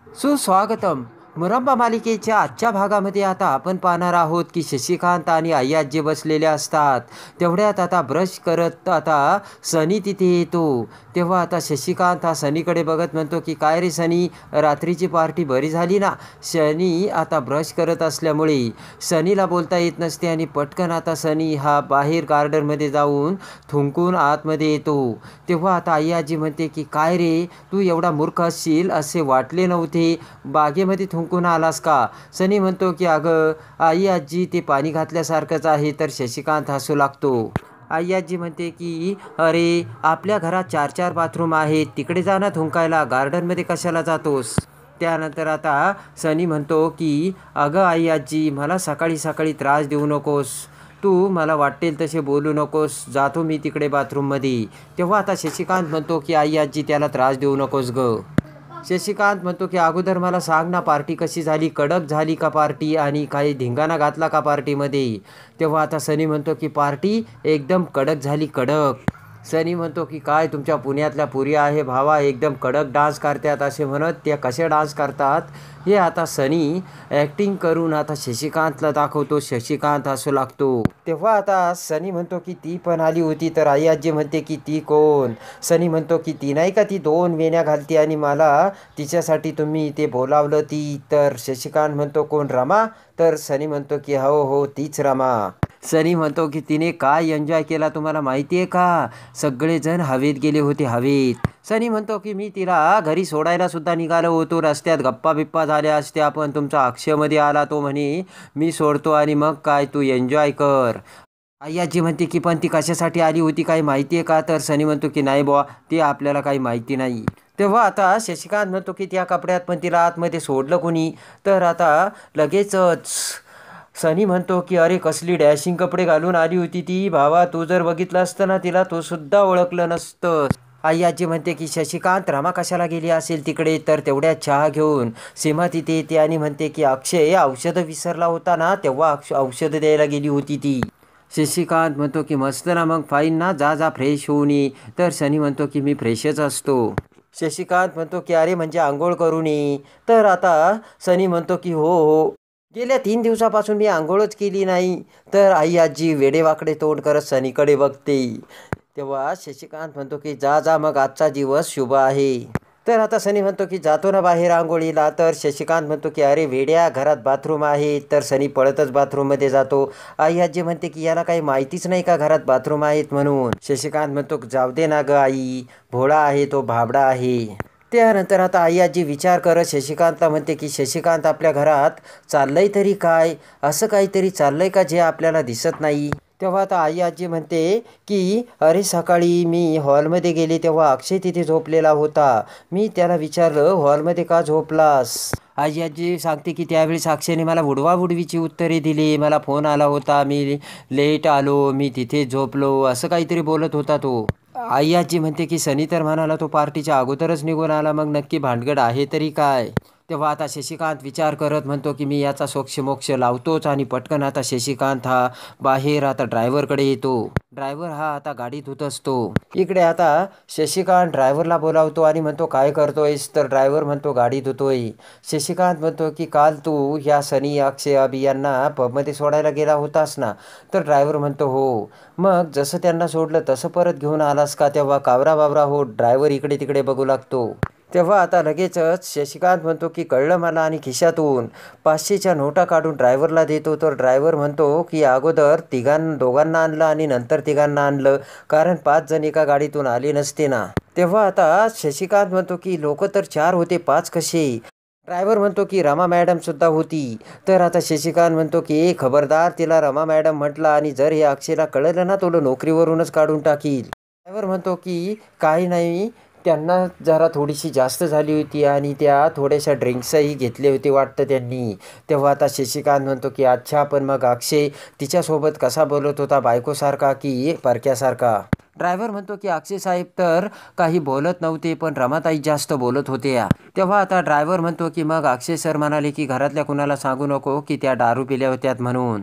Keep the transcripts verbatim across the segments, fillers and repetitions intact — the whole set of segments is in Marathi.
सुस्वागतम. मुरंबा मालिकेच्या आजच्या भागामध्ये आता आपण पाहणार आहोत की शशिकांत आणि अय्याजी बसलेले असतात. तेवढ्यात आता ब्रश करत आता सनी तिथे येतो. तेव्हा आता शशिकांत हा सनीकडे बघत म्हणतो की काय रे सनी, रात्रीची पार्टी बरी झाली ना. सनी आता ब्रश करत असल्यामुळे सनीला बोलता येत नसते आणि पटकन आता सनी हा बाहेर गार्डनमध्ये जाऊन थुंकून आतमध्ये येतो. तेव्हा आता अय्याजी म्हणते की काय रे, तू एवढा मूर्ख असशील असे वाटले नव्हते, बागेमध्ये थुंकून आलास का. सनी म्हणतो की अगं आई आजी, ते पाणी घातल्यासारखंच आहे. तर शशिकांत हसू लागतो. आई आजी म्हणते की अरे, आपल्या घरात चार चार बाथरूम आहेत, तिकडे जा ना थुंकायला, गार्डनमध्ये कशाला जातोस. त्यानंतर आता सनी म्हणतो की अगं आई आजी, मला सकाळी सकाळी त्रास देऊ नकोस, तू मला वाटेल तसे बोलू नकोस, जातो मी तिकडे बाथरूममध्ये. तेव्हा आता शशिकांत म्हणतो की आई आजी, त्याला त्रास देऊ नकोस ग. शशिकांत म्हणतो की अगोदर मला सांग ना, पार्टी कशी झाली, कडक झाली का पार्टी, आणि काही धिंगाणा घातला का पार्टीमध्ये. तेव्हा आता सनी म्हणतो की पार्टी एकदम कडक झाली, कडक. सनी म्हणतो की काय तुमच्या पुण्यातल्या पुरी आहे भावा, एकदम कडक डान्स करतात असे म्हणत त्या कसे डान्स करतात हे आता सनी ॲक्टिंग करून आता शशिकांतला दाखवतो. शशिकांत हसू लागतो. तेव्हा आता सनी म्हणतो की ती पण आली होती. तर आई आजी म्हणते की ती कोण. सनी म्हणतो की ती नाही का, ती दोन वेण्या घालते आणि मला तिच्यासाठी तुम्ही ते बोलावलं ती. तर शशिकांत म्हणतो कोण, रमा. तर सनी म्हणतो की हो हो, तीच रमा. सनी म्हणतो की तिने काय एन्जॉय केला तुम्हाला माहिती आहे का, सगळेजण हवेत गेले होते, हवेत. सनी म्हणतो की मी तिला घरी सोडायला सुद्धा निघालो होतो, रस्त्यात गप्पा बिप्पा झाल्या असत्या, पण तुमचा अक्षयमध्ये आला, तो म्हणे मी सोडतो आणि मग काय तू एन्जॉय कर. आई म्हणते की पण ती कशासाठी आली होती काही माहिती आहे का. तर सनी म्हणतो की नाही बुवा, ते आपल्याला काही माहिती नाही. तेव्हा आता शशिकांत म्हणतो की त्या कपड्यात पण तिला आतमध्ये सोडलं कोणी. तर आता लगेचच सनी म्हणतो की अरे, कसली डॅशिंग कपडे घालून आली होती ती भावा, तू जर बघितलं असतं ना तिला, तो सुद्धा ओळखलं नसतं. आई आजी म्हणते की शशिकांत, रमा कशाला गेली असेल तिकडे. तर तेवढ्या चहा घेऊन सीमा तिथे येते आणि म्हणते की अक्षय औषधं विसरला होता ना, तेव्हा औष औषधं द्यायला गेली होती ती. शशिकांत म्हणतो की मस्त ना, मग फाईन ना, जा जा फ्रेश होऊन ये. तर सनी म्हणतो की मी फ्रेशच असतो. शशिकांत म्हणतो की अरे म्हणजे आंघोळ करून ये. तर आता सनी म्हणतो की हो हो, गेल्या तीन दिवसापासून मी आंघोळच केली नाही. तर आई आजी वेडेवाकडे तोंड करत सनीकडे बघते. तेव्हा शशिकांत म्हणतो की जा जा, मग आजचा दिवस शुभ आहे. तर आता सनी म्हणतो की जातो ना बाहेर आंघोळीला. तर शशिकांत म्हणतो की अरे वेड्या, घरात बाथरूम आहे. तर सनी पळतच बाथरूममध्ये जातो. आई आजी म्हणते की याला काही माहितीच नाही का घरात बाथरूम आहेत म्हणून. शशिकांत म्हणतो जाऊ दे ना ग आई, भोळा आहे तो, भाबडा आहे. त्यानंतर आता आई आजी विचार करत शशिकांतला म्हणते की शशिकांत, आपल्या घरात चाललंय तरी काय, असं काहीतरी चाललंय का जे आपल्याला दिसत नाही. तेव्हा आता आई आजी म्हणते की अरे सकाळी मी हॉलमध्ये गेले तेव्हा अक्षय तिथे झोपलेला होता. मी त्याला विचारलं हॉलमध्ये का झोपलास. आई आजी सांगते की त्यावेळेस अक्षयने मला उडवाउडवीची उत्तरे दिली, मला फोन आला होता, मी लेट आलो, मी तिथे झोपलो, असं काहीतरी बोलत होता तो. आई आजी म्हणते की सनी तर म्हणाला तो पार्टीच्या अगोदरच निघून आला, मग नक्की भानगड आहे तरी काय. तेव्हा आता शशिकांत विचार करत म्हणतो की मी याचा सोक्ष मोक्ष लावतोच. आणि पटकन आता शशिकांत हा बाहेर आता ड्रायव्हरकडे येतो. ड्रायव्हर हा आता गाडी धुत असतो. इकडे आता शशिकांत ड्रायव्हरला बोलावतो आणि म्हणतो काय करतोयस. तर ड्रायव्हर म्हणतो गाडी धुतोय. शशिकांत म्हणतो की काल तू ह्या सनी, अक्षय, अभि यांना पबमध्ये सोडायला गेला होतास ना. तर ड्रायव्हर म्हणतो हो. मग जसं त्यांना सोडलं तसं परत घेऊन आलास का. तेव्हा कावरा बावरा हो ड्रायव्हर इकडे तिकडे बघू लागतो. तेव्हा आता लगेचच शशिकांत म्हणतो की कळलं मला, आणि खिशातून पाचशेच्या नोटा काढून ड्रायव्हरला देतो. तर ड्रायव्हर म्हणतो की अगोदर तिघां दोघांना आणलं आणि नंतर तिघांना आणलं, कारण पाच जण एका गाडीतून आले नसते ना. तेव्हा आता शशिकांत म्हणतो की लोक तर चार होते, पाच कसे. ड्रायव्हर म्हणतो की रमा मॅडम सुद्धा होती. तर आता शशिकांत म्हणतो की ए खबरदार, तिला रमा मॅडम म्हटलं आणि जर हे अक्षयला कळलं ना, तुला नोकरीवरूनच काढून टाकील. ड्रायव्हर म्हणतो की काही नाही, त्यांना जरा थोडीशी जास्त झाली होती आणि त्या थोड्याशा ड्रिंक्सही घेतले होते वाटतं त्यांनी. तेव्हा आता शशिकांत म्हणतो की अच्छा, पण मग अक्षय तिच्यासोबत कसा बोलत होता, बायकोसारखा की परक्यासारखा. ड्रायव्हर म्हणतो की अक्षय साहेब तर काही बोलत नव्हते, पण रमाताई जास्त बोलत होत्या. तेव्हा आता ड्रायव्हर म्हणतो की मग अक्षय सर म्हणाले की घरातल्या कुणाला सांगू नको की त्या दारू पिल्या होत्यात म्हणून.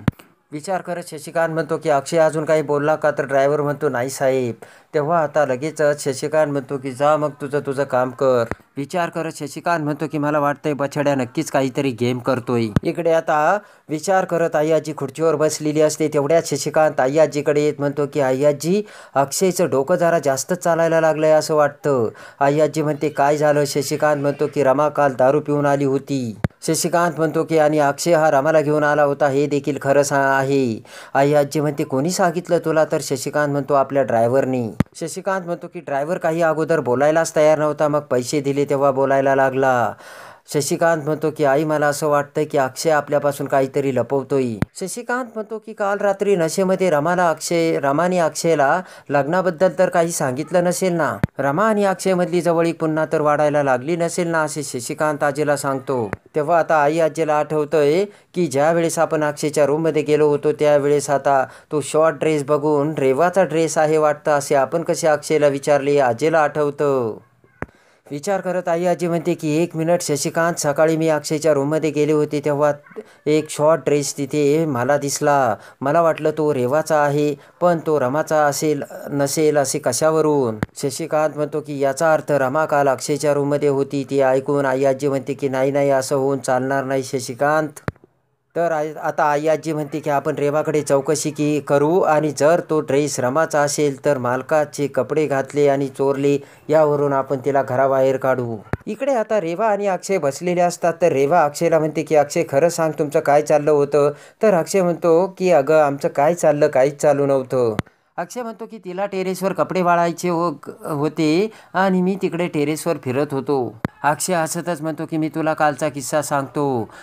विचार करत शशिकांत म्हणतो की अक्षय अजून काही बोलला का? तर ड्रायव्हर म्हणतो नाही साहेब. तेव्हा आता लगेचच शशिकांत म्हणतो की जा मग तुझं तुझं काम कर. विचार करत शशिकांत म्हणतो की मला वाटतंय बछड्या नक्कीच काहीतरी गेम करतोय. इकडे आता विचार करत आय्याजी खुर्चीवर बसलेली असते. तेवढ्यात शशिकांत आय्याजीकडे येत म्हणतो की आय्याजी अक्षयचं डोकं जरा जास्तच चालायला लागलंय असं वाटतं. आय्याजी म्हणते काय झालं? शशिकांत म्हणतो की रमा काल दारू पिऊन आली होती. शशिकांत म्हणतो की आणि अक्षय हा रमाला घेऊन आला होता हे देखील खरं सा आहे. आई आजी म्हणते कोणी सांगितलं तुला? तर शशिकांत म्हणतो आपल्या ड्रायव्हरनी. शशिकांत म्हणतो की ड्रायव्हर काही अगोदर बोलायलाच तयार नव्हता, मग पैसे दिले तेव्हा बोलायला लागला. शशिकांत म्हणतो की आई मला असं वाटतं की अक्षय आपल्यापासून काहीतरी लपवतोय. शशिकांत म्हणतो की काल रात्री नशेमध्ये रमाला अक्षय रमाने अक्षयला लग्नाबद्दल तर काही सांगितलं नसेल ना? रमा आणि अक्षयमधली जवळीक पुन्हा तर वाढायला लागली नसेल ना? असे शशिकांत आजीला सांगतो. तेव्हा आता आई आजीला आठवतंय की ज्या वेळेस आपण अक्षयच्या रूममध्ये गेलो होतो त्यावेळेस आता तो शॉर्ट ड्रेस बघून रेवाचा ड्रेस आहे वाटतं असे आपण कसे अक्षयला विचारले आजीला आठवतं. विचार करत आई आजी म्हणते की एक मिनिट शशिकांत, सकाळी मी अक्षयच्या रूममध्ये गेले होते तेव्हा एक शॉर्ट ड्रेस तिथे मला दिसला. मला वाटलं तो रेवाचा आहे पण तो रमाचा असेल नसेल असे कशावरून? शशिकांत म्हणतो की याचा अर्थ रमा काल अक्षयच्या रूममध्ये होती. ती ऐकून आई आजी म्हणते की नाही नाही असं होऊन चालणार नाही शशिकांत. तर आई आता आई आजी म्हणते की आपण रेवाकडे चौकशी की करू आणि जर तो ड्रेस रमाचा असेल तर मालकाचे कपडे घातले आणि चोरले यावरून आपण तिला घराबाहेर काढू. इकडे आता रेवा आणि अक्षय बसलेले असतात. तर रेवा अक्षयला म्हणते की अक्षय खरं सांग तुमचं काय चाललं होतं? तर अक्षय म्हणतो की अगं आमचं काय चाललं काहीच चालू नव्हतं. अक्षय म्हणतो की तिला टेरेसवर कपडे वाळायचे हो होते आणि मी तिकडे टेरेसवर फिरत होतो. अक्षय हसतच म्हणतो की मी तुला कालचा किस्सा सांगतो.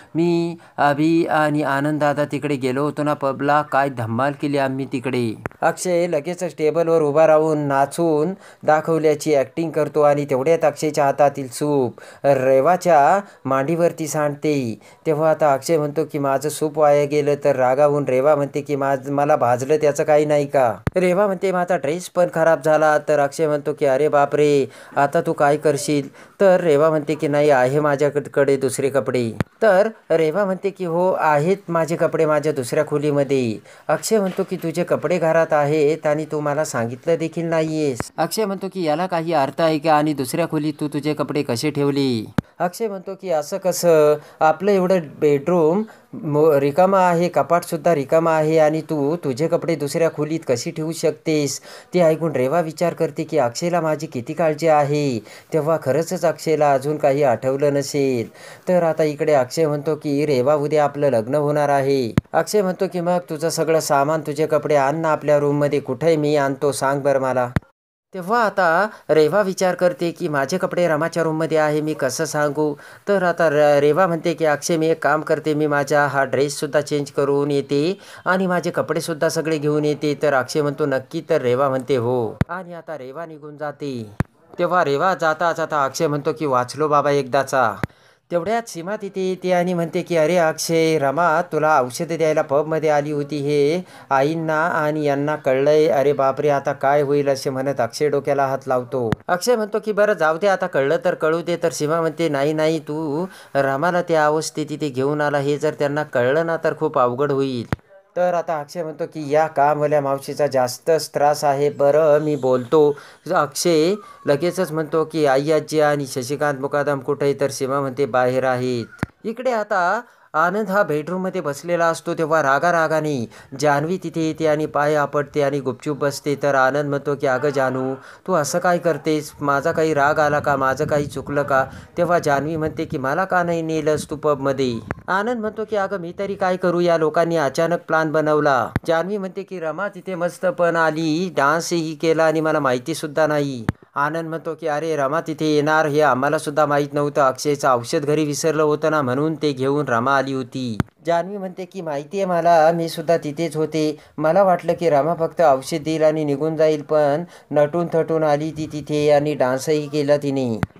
मी अभि आणि आनंद दादा तिकडे गेलो होतो ना पबला, काय धम्माल केली आम्ही तिकडे. अक्षय लगेचच टेबलवर उभा राहून नाचून दाखवल्याची ॲक्टिंग करतो आणि तेवढ्यात अक्षयच्या हातातील सूप रेवाच्या मांडीवरती सांडते. तेव्हा आता अक्षय म्हणतो की माझं सूप वाया गेलं. तर रागावून रेवा म्हणते की माझ मला भाजलं त्याचं काही नाही का? रेवा म्हणते माझा ड्रेस पण खराब झाला. तर अक्षय म्हणतो की अरे बापरे आता तू काय करशील? तर रेवा म्हणते की नाही आहे माझ्याकडे दुसरे कपडे. तर रेवा म्हणते की हो आहेत माझे कपडे माझ्या दुसऱ्या खोलीमध्ये. अक्षय म्हणतो की तुझे कपडे घरात आहेत आणि तू मला सांगितलं देखील नाहीयेस. अक्षय म्हणतो की याला काही अर्थ आहे का आणि दुसऱ्या खोलीत तू तुझे कपडे कसे ठेवले? अक्षय म्हणतो की असं कसं? आपलं एवढं बेडरूम रिकामा आहे, कपाटसुद्धा रिकामा आहे आणि तू तुझे कपडे दुसऱ्या खोलीत कशी ठेवू शकतेस? ते ऐकून रेवा विचार करते की अक्षयला माझी किती काळजी आहे. तेव्हा खरंच अक्षयला अजून काही आठवलं नसेल. तर आता इकडे अक्षय म्हणतो की रेवा उद्या आपलं लग्न होणार आहे. अक्षय म्हणतो की मग तुझं सगळं सामान तुझे कपडे आण ना आपल्या रूममध्ये. कुठे मी आणतो सांग बरं मला. तेव्हा आता रेवा विचार करते की माझे कपडे रमाच्या रूममध्ये आहे मी कसं सांगू? तर आता र रेवा म्हणते की अक्षय मी एक काम करते, मी माझा हा ड्रेससुद्धा चेंज करून येते आणि माझे कपडेसुद्धा सगळे घेऊन येते. तर अक्षय म्हणतो नक्की? तर रेवा म्हणते हो. आणि आता रेवा निघून जाते. तेव्हा रेवा जाता जाता अक्षय म्हणतो की वाचलो बाबा एकदाचा. तेवढ्यात सीमा तिथे येते आणि म्हणते की अरे अक्षय, रमा तुला औषधं द्यायला पबमध्ये आली होती हे आईंना आणि यांना कळलंय. अरे बापरे आता काय होईल असे म्हणत अक्षय डोक्याला हात लावतो. अक्षय म्हणतो की बरं जाऊ दे आता कळलं तर कळू दे. तर सीमा म्हणते नाही नाही तू रमाला त्या अवस्थेत तिथे घेऊन आला, हे जर त्यांना कळलं ना तर खूप अवघड होईल. तर आता अक्षय म्हणतो की या कामवाल्या मावशीचा जास्तच त्रास आहे, बरं मी बोलतो. अक्षय लगेचच म्हणतो की आई आजी आणि शशिकांत मुकादम कुठे? तर सीमा म्हणते बाहेर आहेत. इकडे आता आनंद हा बेडरूममध्ये बसलेला असतो. तेव्हा रागा रागाने जान्हवी तिथे येते आणि पाय आपटते आणि गुपचूप बसते. तर आनंद म्हणतो की अगं जानू तू असं काय करतेस? माझा काही राग आला का? माझं काही चुकलं का? तेव्हा जान्हवी म्हणते की मला का नाही नेलंस तू पबमध्ये? आनंद म्हणतो की अगं मी तरी काय करू, या लोकांनी अचानक प्लान बनवला. जान्हवी म्हणते की रमा तिथे मस्त पण आली, डान्सही केला आणि मला माहिती सुद्धा नाही. आनंद म्हणतो की अरे रमा तिथे येणार हे आम्हाला सुद्धा माहीत नव्हतं. अक्षयचं औषध घरी विसरलं होतं ना म्हणून ते घेऊन रमा आली होती. जान्हवी म्हणते की माहिती आहे मला, मी सुद्धा तिथेच होते. मला वाटलं की रमा फक्त औषध देईल आणि निघून जाईल, पण नटून थटून आली ती तिथे आणि डान्सही केला तिने.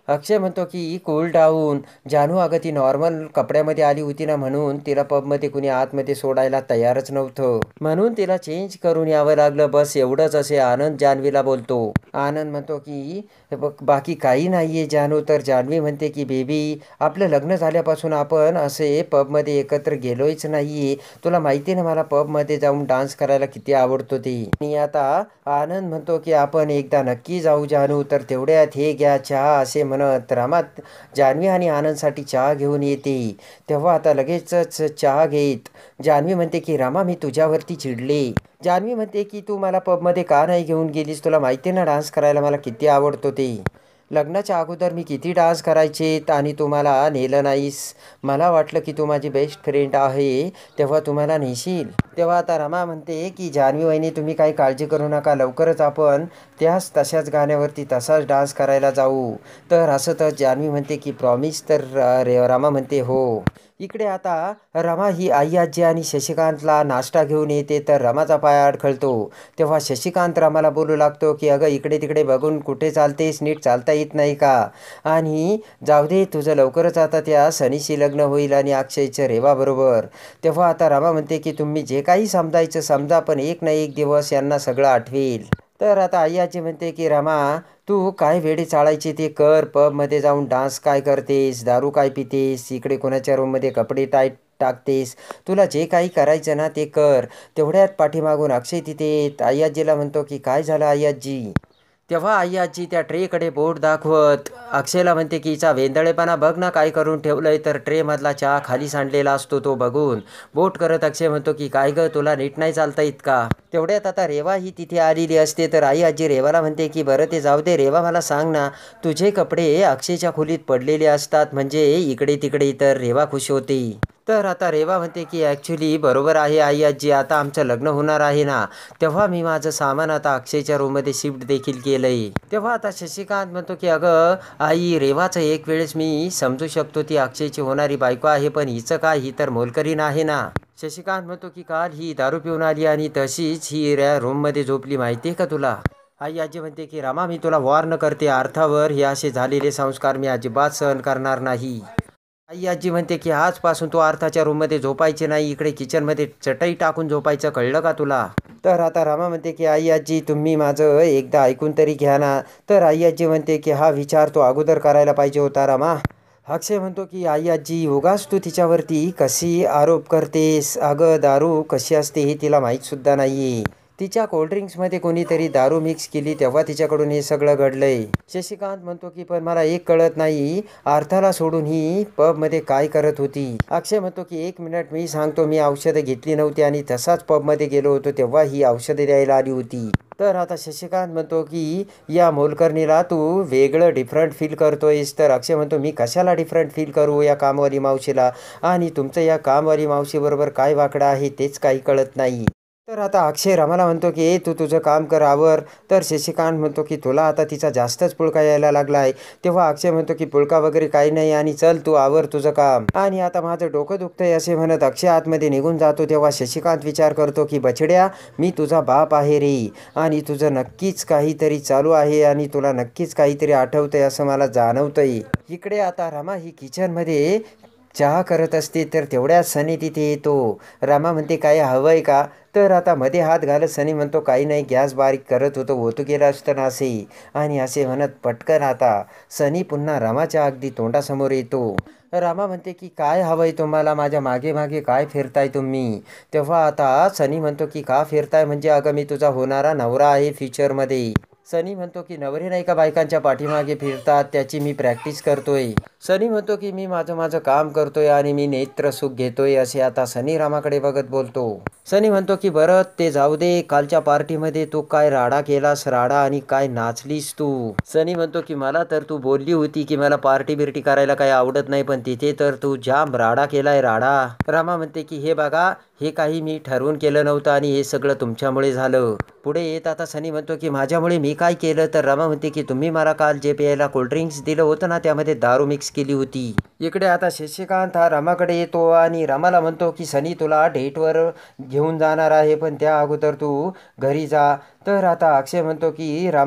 अक्षय म्हणतो की कूल डाऊन. जानू अगं ती नॉर्मल कपड्यामध्ये आली होती ना, म्हणून तिला पबमध्ये कुणी आतमध्ये सोडायला तयारच नव्हतं, म्हणून तिला चेंज करून यावं लागलं, बस एवढंच, असे आनंद जान्हवीला बोलतो. आनंद म्हणतो की बघ बाकी काही नाहीये जानू. तर जान्हवी म्हणते की बेबी, आपलं लग्न झाल्यापासून आपण असे पबमध्ये एकत्र गेलोयच नाहीये. तुला माहिती ना मला पबमध्ये जाऊन डान्स करायला किती आवडतो ते. आणि आता आनंद म्हणतो की आपण एकदा नक्की जाऊ जानू. तर तेवढ्यात हे घ्या चहा, असे म्हणत रमा जान्हवी आणि आनंदसाठी चहा घेऊन येते. तेव्हा आता लगेचच चहा घेत जान्हवी म्हणते की रमा, मी तुझ्यावरती चिडले. जान्हवी म्हणते की तू मला पबमध्ये का नाही घेऊन गेलीस? तुला माहिती ना डान्स करायला मला किती आवडतो ते. लग्नाच्या अगोदर मी किती डान्स करायचे आणि तू मला नेलं नाहीस. मला वाटलं की तू माझी बेस्ट फ्रेंड आहे, तेव्हा तुम्हाला नेशील. तेव्हा आता रमा म्हणते की जान्हवी वहिनी, तुम्ही काही काळजी करू नका, लवकरच आपण त्याच तशाच गाण्यावरती तसाच डान्स करायला जाऊ. तर असं तर जान्हवी म्हणते की प्रॉमिस. तर रे- रमा म्हणते हो. इकडे आता रमा ही आई आजी आणि शशिकांतला नाश्ता घेऊन येते. तर रमाचा पाय अडखळतो. तेव्हा शशिकांत रमाला बोलू लागतो की अगं इकडे तिकडे बघून कुठे चालतेस, नीट चालता येत नाही का? आणि जाऊ दे, तुझं लवकरच आता त्या सनीशी लग्न होईल आणि अक्षयचं रेवाबरोबर. तेव्हा आता रमा म्हणते की तुम्ही जे काही समजायचं समजा, पण एक ना एक दिवस यांना सगळं आठवेल. तर आता आई आजी म्हणते की रमा, तू काय वेडे चाळायचे ते कर. पबमध्ये जाऊन डान्स काय करतेस, दारू काय पितेस, इकडे कोणाच्या रूममध्ये कपडे टाईट टाकतेस, तुला जे काही करायचं ना ते कर. तेवढ्यात पाठीमागून अक्षय तिथे येत आई आजीला म्हणतो की काय झालं आई आजी? तेव्हा आई आजी त्या ट्रेकडे बोट दाखवत अक्षयला म्हणते की हिचा वेंदळेपणा बघ ना काय करून ठेवलंय. तर ट्रेमधला चहा खाली सांडलेला असतो तो बघून बोट करत अक्षय म्हणतो की काय गं, तुला नीट नाही चालता येत का? तेवढ्यात आता रेवा ही तिथे आलेली असते. तर आई आजी रेवाला म्हणते की बरं ते जाऊ दे रेवा, मला सांग ना, तुझे कपडे अक्षयच्या खोलीत पडलेले असतात म्हणजे इकडे तिकडे. तर रेवा खुश होते. तर आता रेवा म्हणते की ॲक्च्युली बरोबर आहे आई आजी, आता आमचं लग्न होणार आहे ना, तेव्हा मी माझं सामान आता अक्षयच्या रूममध्ये शिफ्ट देखील केलंय. तेव्हा आता शशिकांत म्हणतो की अगं आई, रेवाचं एक वेळेस मी समजू शकतो, ती अक्षयची होणारी बायको आहे, पण हिचं काय, ही तर मोलकरीण आहे ना. शशिकांत म्हणतो की काल ही दारू पिऊन आली आणि तशीच ही ऱ्या रूममध्ये झोपली, माहिती आहे का तुला? आई आजी म्हणते की रमा, मी तुला वॉर्न करते, अर्थावर हे असे झालेले संस्कार मी अजिबात सहन करणार नाही. आई आजी म्हणते की आजपासून तू अर्थाच्या रूममध्ये झोपायचे नाही, इकडे किचनमध्ये चटई टाकून झोपायचं, कळलं का तुला? तर आता रमा म्हणते की आई आजी, तुम्ही माझं एकदा ऐकून तरी घ्या ना. तर आई आजी म्हणते की हा विचार तो अगोदर करायला पाहिजे होता रमा. अक्षय म्हणतो की आई आजी, उगाच तू तिच्यावरती कशी आरोप करतेस? अगं दारू कशी असते हे तिला माहीतसुद्धा नाही. तिच्या कोल्ड्रिंक्समध्ये कोणीतरी दारू मिक्स केली, तेव्हा तिच्याकडून हे सगळं घडलंय. शशिकांत म्हणतो की पण मला एक कळत नाही, अर्थाला सोडून ही पबमध्ये काय करत होती? अक्षय म्हणतो की एक मिनिट, मी सांगतो. मी औषधं घेतली नव्हती आणि तसाच पबमध्ये गेलो होतो, तेव्हा ही औषधे द्यायला आली होती. तर आता शशिकांत म्हणतो की या मोलकर्णीला तू वेगळं डिफरंट फील करतोयस. तर अक्षय म्हणतो मी कशाला डिफरंट फील करू या कामवाली मावशीला, आणि तुमचं या कामवाली मावशीबरोबर काय वाकडं आहे तेच काही कळत नाही. तर आता अक्षय रमाला म्हणतो की ए तू तुझं काम कर, आवर. तर शशिकांत म्हणतो की तुला आता तिचा जास्तच पुळका यायला लागला आहे. तेव्हा अक्षय म्हणतो की पुळका वगैरे काही नाही, आणि चल तू आवर तुझं काम, आणि आता माझं डोकं दुखतंय, असे म्हणत अक्षय आतमध्ये निघून जातो. तेव्हा शशिकांत विचार करतो की बछड्या, मी तुझा बाप आहे रे, आणि तुझं नक्कीच काहीतरी चालू आहे आणि तुला नक्कीच काहीतरी आठवतंय असं मला जाणवतंय. इकडे आता रमा ही किचनमध्ये चहा करत असते. तर तेवढ्यात सनी तिथे येतो. रमा म्हणते काय हवंय का? तर आता मध्ये हात घालत सनी म्हणतो काही नाही, गॅस बारीक करत होतो, होतो गेला असतं ना असे. आणि असे म्हणत पटकन आता सनी पुन्हा रमाच्या अगदी तोंडासमोर येतो. रमा म्हणते की काय हवंय तुम्हाला, माझ्या मागे मागे काय फिरताय तुम्ही? तेव्हा आता सनी म्हणतो की का फिरताय म्हणजे, अगं मी तुझा होणारा नवरा आहे फ्युचरमध्ये. सनी म्हणतो की नवरे नाही का बायकांच्या पाठीमागे फिरतात, त्याची मी प्रॅक्टिस करतोय. सनी म्हणतो की मी माझं माझं काम करतोय आणि मी नेत्र सुख घेतोय, असे आता सनी रामाकडे बघत बोलतो. सनी म्हणतो की बरं ते जाऊ दे, कालच्या पार्टीमध्ये तू काय राडा केलास, राडा, आणि काय नाचलीस तू? सनी म्हणतो की मला तर तू बोलली होती की मला पार्टी बिर्टी करायला काही आवडत नाही, पण तिथे तर तू जाम राडा केलाय, राडा. रामा म्हणते की हे बघा, हे काही मी ठरवून केलं नव्हतं आणि हे सगळं तुमच्यामुळे झालं. पुढे येत आता सनी म्हणतो की माझ्यामुळे मी काय केलं? तर रमा म्हणते की तुम्ही मला काल जे प्यायला कोल्ड्रिंक्स दिलं होतं ना, त्यामध्ये दारू मिक्स केली होती. इकडे आता शशिकांत हा रमाकडे येतो आणि रमाला म्हणतो की सनी तुला डेटवर घेऊन जाणार आहे, पण त्या अगोदर तू घरी जा. तर आता अक्षय म्हणतो की रमा,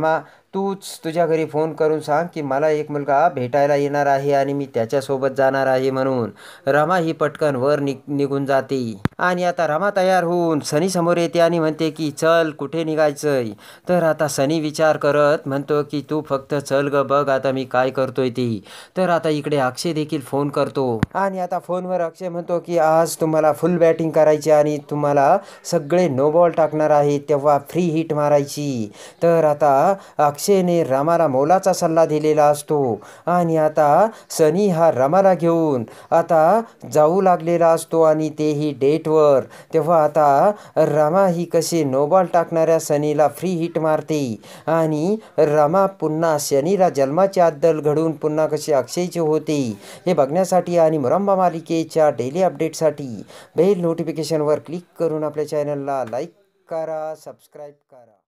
तूच तुझ्या घरी फोन करून सांग की मला एक मुलगा भेटायला येणार आहे आणि मी त्याच्यासोबत जाणार आहे म्हणून. रमा ही पटकन वर निघ निघून जाते आणि आता रमा तयार होऊन सनी समोर येते आणि म्हणते की चल कुठे निघायचंय. तर आता सनी विचार करत म्हणतो की तू फक्त चल ग बघ आता मी काय करतोय ती. तर आता इकडे अक्षय देखील फोन करतो आणि आता फोनवर अक्षय म्हणतो की आज तुम्हाला फुल बॅटिंग करायची आणि तुम्हाला सगळे नो बॉल टाकणार आहे तेव्हा फ्री हिट मारायची. तर आता अक्षयने रमाला मोलाचा सल्ला दिलेला असतो आणि आता सनी हा रमाला घेऊन आता जाऊ लागलेला असतो आणि तेही डेटवर. तेव्हा आता रमा ही कशी नो बॉल टाकणाऱ्या सनीला फ्री हिट मारते आणि रमा पुन्हा शनीला जन्माची अद्दल घडून पुन्हा कशी अक्षयची होते हे बघण्यासाठी आणि मुरंबा मालिकेच्या डेली अपडेटसाठी बेल नोटिफिकेशनवर क्लिक करून आपल्या चॅनलला लाईक करा, सबस्क्राईब करा.